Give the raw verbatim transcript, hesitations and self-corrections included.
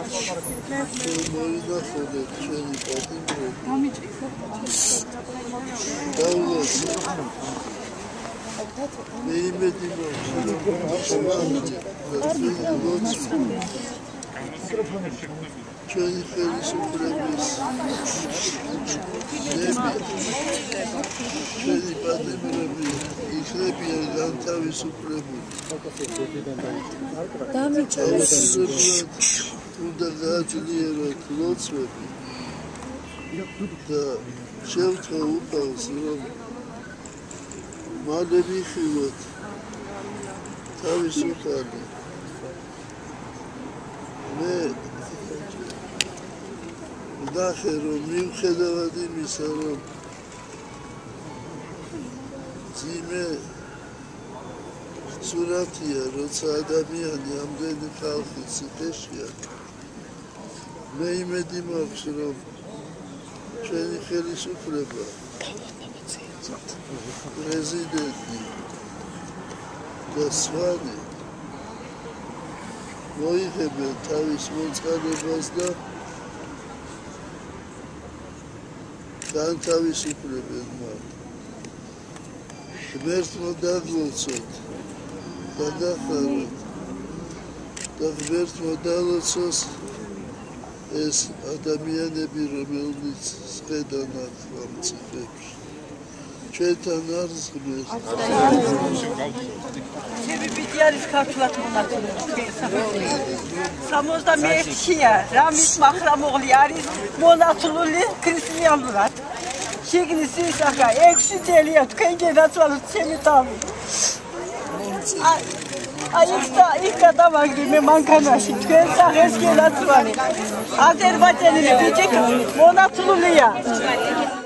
Ჩვენი ხელისუფლების ჩვენი პატიმრები იქნებიან განთავისუფლებული. აუცილებლად უნდა გააძლიეროთ ლოცვები და შევთხო უფალს, რომ მალე მიხილოთ თავისუფალი. მე ნახე, რომ მიუხედავად იმისა, რომ ძიმე სურათია, როცა ადამიანი ამდენი ხალხი ციხეშია, მე იმედი მაქვს, რომ ჩვენი ხელისუფლება, პრეზიდენტი და სხვანი მოიღებენ თავის მოწყალებას და განთავისუფლებენ მათ. ღმერთმა დაგლოცოთ, დაგახაროთ და ღმერთმა დალოცოს ეს ადამიანები, რომელნიც სხედან ახლა მციხეებში. ჩვენთან არის ღმერთი. შევიბიდი არის ქართულად მონაწილე სამოცდამეერთია რამის მახრამოღლი არის მონაწილული ქრისტიანულად. შიგნის ისახა ექვსი წელია თქვენ გენაცვალოთ ჩემი თავი. აი იქ გადავაგდი მე მანქანაში თქვენ სახეს გენაცვალე. აზერბაიჯანელი ბიჭი მონაწილეა.